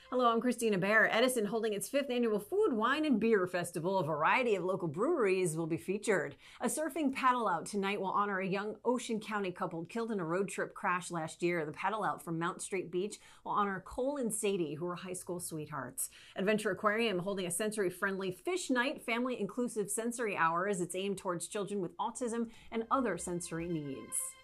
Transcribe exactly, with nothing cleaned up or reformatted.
Hello, I'm Christina Bear. Edison holding its fifth annual Food, Wine, and Beer Festival. A variety of local breweries will be featured. A surfing paddle out tonight will honor a young Ocean County couple killed in a road trip crash last year. The paddle out from Mount Straight Beach will honor Cole and Sadie, who were high school sweethearts. Adventure Aquarium holding a sensory-friendly fish night, family-inclusive sensory hours. It's aimed towards children with autism and other sensory needs.